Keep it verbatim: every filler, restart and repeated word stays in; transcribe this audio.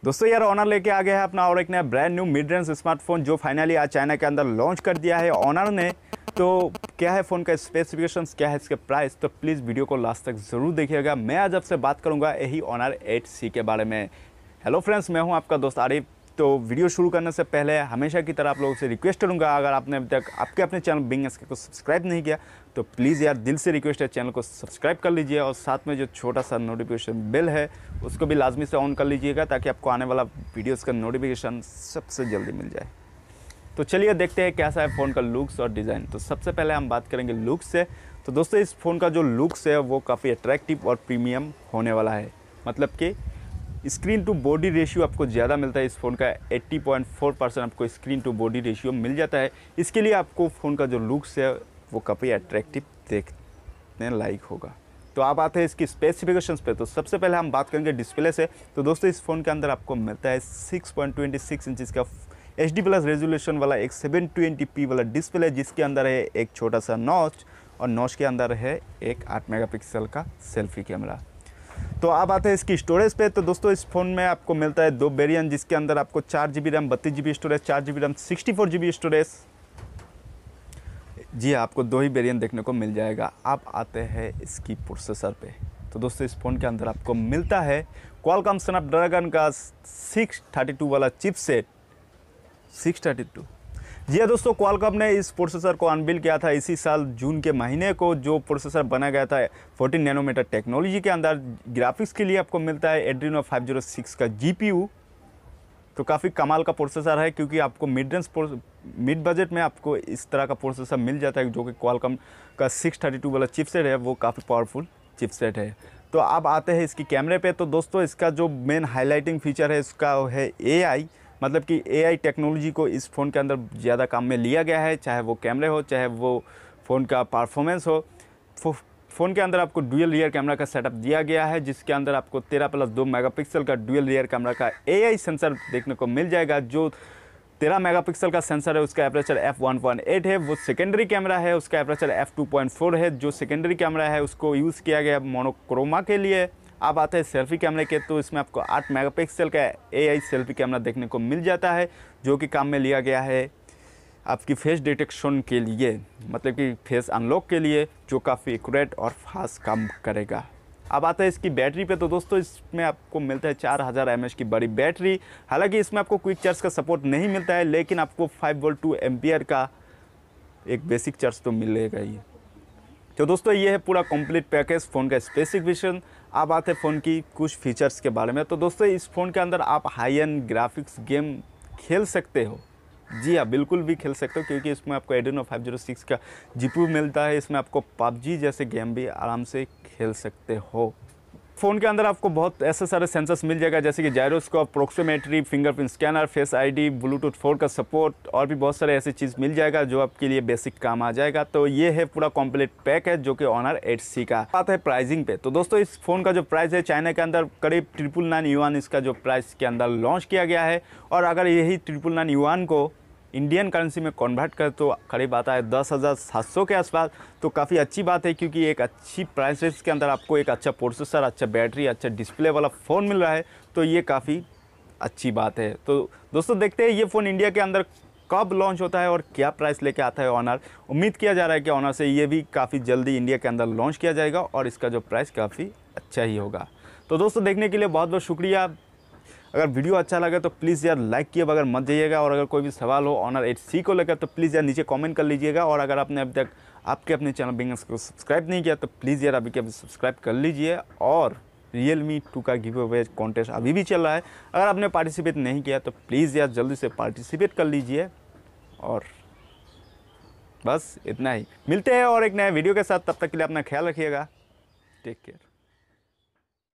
दोस्तों यार ऑनर लेके आ गया है अपना और एक नया brand new mid range smartphone जो फाइनली आज चाइना के अंदर लॉन्च कर दिया है ऑनर ने। तो क्या है फ़ोन का स्पेसिफिकेशंस, क्या है इसके प्राइस, तो प्लीज़ वीडियो को लास्ट तक ज़रूर देखिएगा। मैं आज आपसे बात करूंगा यही ऑनर एट सी के बारे में। हेलो फ्रेंड्स, मैं हूं आपका दोस्त आरिफ। तो वीडियो शुरू करने से पहले हमेशा की तरह आप लोगों से रिक्वेस्ट करूंगा, अगर आपने अभी तक आपके अपने चैनल बिंग एसके को सब्सक्राइब नहीं किया तो प्लीज़ यार दिल से रिक्वेस्ट है, चैनल को सब्सक्राइब कर लीजिए और साथ में जो छोटा सा नोटिफिकेशन बेल है उसको भी लाजमी से ऑन कर लीजिएगा ताकि आपको आने वाला वीडियोज़ का नोटिफिकेशन सबसे जल्दी मिल जाए। तो चलिए देखते हैं कैसा है फ़ोन का लुक्स और डिज़ाइन। तो सबसे पहले हम बात करेंगे लुक्स से। तो दोस्तों इस फ़ोन का जो लुक्स है वो काफ़ी अट्रैक्टिव और प्रीमियम होने वाला है। मतलब कि स्क्रीन टू बॉडी रेशियो आपको ज़्यादा मिलता है। इस फ़ोन का अस्सी पॉइंट चार परसेंट आपको स्क्रीन टू बॉडी रेशियो मिल जाता है। इसके लिए आपको फ़ोन का जो लुक्स है वो काफ़ी अट्रैक्टिव देखने लायक होगा। तो आप आते हैं इसकी स्पेसिफिकेशंस पे। तो सबसे पहले हम बात करेंगे डिस्प्ले से। तो दोस्तों इस फ़ोन के अंदर आपको मिलता है six point two six inches का एच डी प्लस रेजोल्यूशन वाला एक सेवन ट्वेंटी पी वाला डिस्प्ले, जिसके अंदर है एक छोटा सा नॉच और नॉच के अंदर है एक आठ मेगापिक्सल का सेल्फी कैमरा। तो अब आते हैं इसकी स्टोरेज पे। तो दोस्तों इस फ़ोन में आपको मिलता है दो वेरिएंट, जिसके अंदर आपको चार जी बी रैम बत्तीस जी बी स्टोरेज, चार G B RAM sixty four G B storage. जी हाँ, आपको दो ही वेरिएंट देखने को मिल जाएगा। अब आते हैं इसकी प्रोसेसर पे। तो दोस्तों इस फ़ोन के अंदर आपको मिलता है क्वालकॉम स्नैपड्रैगन का सिक्स थर्टी टू वाला चिपसेट। सिक्स थर्टी टू जी हाँ दोस्तों, क्वालकॉम ने इस प्रोसेसर को अनवील किया था इसी साल जून के महीने को। जो प्रोसेसर बनाया गया था फोर्टीन नैनोमीटर टेक्नोलॉजी के अंदर। ग्राफिक्स के लिए आपको मिलता है एड्रीनो फाइव ज़ीरो सिक्स का जीपीयू। तो काफ़ी कमाल का प्रोसेसर है, क्योंकि आपको मिड रेंज मिड बजट में आपको इस तरह का प्रोसेसर मिल जाता है, जो कि क्वालकॉम का सिक्स थर्टी टू वाला चिपसेट है वो काफ़ी पावरफुल चिपसेट है। तो अब आते हैं इसकी कैमरे पे। तो दोस्तों इसका जो मेन हाईलाइटिंग फीचर है इसका है ए आई। मतलब कि ए आई टेक्नोलॉजी को इस फ़ोन के अंदर ज़्यादा काम में लिया गया है, चाहे वो कैमरे हो चाहे वो फ़ोन का परफॉर्मेंस हो। फ़ोन के अंदर आपको डुअल रियर कैमरा का सेटअप दिया गया है, जिसके अंदर आपको तेरह प्लस दो मेगापिक्सल का डुअल रियर कैमरा का ए आई सेंसर देखने को मिल जाएगा। जो तेरह मेगापिक्सल का सेंसर है उसका aperture F one point eight है। वो सेकेंडरी कैमरा है, उसका aperture F two point four है। जो सेकेंडरी कैमरा है उसको यूज़ किया गया मोनोक्रोमा के लिए। अब आते हैं सेल्फी कैमरे के। तो इसमें आपको आठ मेगापिक्सल का ए आई सेल्फी कैमरा देखने को मिल जाता है, जो कि काम में लिया गया है आपकी फेस डिटेक्शन के लिए, मतलब कि फेस अनलॉक के लिए, जो काफ़ी एक्यूरेट और फास्ट काम करेगा। अब आता है इसकी बैटरी पे। तो दोस्तों इसमें आपको मिलता है चार हज़ार एम एच की बड़ी बैटरी। हालांकि इसमें आपको क्विक चार्ज का सपोर्ट नहीं मिलता है, लेकिन आपको फाइव वोल्ट टू एम्पियर का एक बेसिक चार्ज तो मिलेगा ही। तो दोस्तों ये है पूरा कंप्लीट पैकेज फ़ोन का स्पेसिफिकेशन। अब आते हैं फ़ोन की कुछ फीचर्स के बारे में। तो दोस्तों इस फ़ोन के अंदर आप हाई एंड ग्राफिक्स गेम खेल सकते हो। जी हाँ, बिल्कुल भी खेल सकते हो, क्योंकि इसमें आपको एड्रीनो फाइव ज़ीरो सिक्स का जीपीयू मिलता है। इसमें आपको पबजी जैसे गेम भी आराम से खेल सकते हो। फ़ोन के अंदर आपको बहुत ऐसे सारे सेंसर्स मिल जाएगा, जैसे कि gyroscope, proximity, fingerprint scanner, face ID, Bluetooth four का सपोर्ट और भी बहुत सारे ऐसी चीज़ मिल जाएगा जो आपके लिए बेसिक काम आ जाएगा। तो ये है पूरा कंप्लीट पैक है जो कि ऑनर एट सी का। बात है प्राइसिंग पे। तो दोस्तों इस फ़ोन का जो प्राइस है चाइना के अंदर करीब ट्रिपल नाइन युआन इसका जो प्राइस के अंदर लॉन्च किया गया है। और अगर यही ट्रिपल नाइन युआन को इंडियन करेंसी में कन्वर्ट कर तो करीब आता है दस हज़ार सात सौ के आसपास। तो काफ़ी अच्छी बात है, क्योंकि एक अच्छी प्राइस रेंज के अंदर आपको एक अच्छा प्रोसेसर, अच्छा बैटरी, अच्छा डिस्प्ले वाला फ़ोन मिल रहा है। तो ये काफ़ी अच्छी बात है। तो दोस्तों देखते हैं ये फ़ोन इंडिया के अंदर कब लॉन्च होता है और क्या प्राइस लेके आता है ऑनर। उम्मीद किया जा रहा है कि ऑनर से ये भी काफ़ी जल्दी इंडिया के अंदर लॉन्च किया जाएगा और इसका जो प्राइस काफ़ी अच्छा ही होगा। तो दोस्तों देखने के लिए बहुत बहुत शुक्रिया। अगर वीडियो अच्छा लगे तो प्लीज़ यार लाइक किए बगैर मत जाइएगा। और अगर कोई भी सवाल हो ऑनर एट सी को लेकर तो प्लीज़ यार नीचे कमेंट कर लीजिएगा। और अगर आपने अभी तक आपके अपने चैनल बिंग एसके को सब्सक्राइब नहीं किया तो प्लीज़ यार अभी के अभी सब्सक्राइब कर लीजिए। और रियलमी टू का गिव अवे कॉन्टेस्ट अभी भी चल रहा है, अगर आपने पार्टिसिपेट नहीं किया तो प्लीज़ यार जल्दी से पार्टिसिपेट कर लीजिए। और बस इतना ही, मिलते हैं और एक नए वीडियो के साथ। तब तक के लिए अपना ख्याल रखिएगा। Take care.